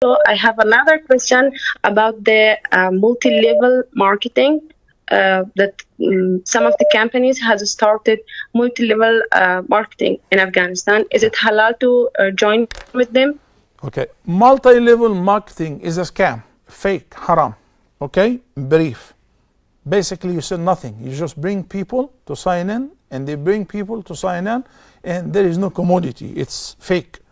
also, I have another question about the multi-level marketing. That some of the companies has started multi-level marketing in Afghanistan. Is it halal to join with them? Okay, multi-level marketing is a scam, fake, haram. Okay, brief. Basically, you said nothing. You just bring people to sign in, and they bring people to sign in, and there is no commodity. It's fake.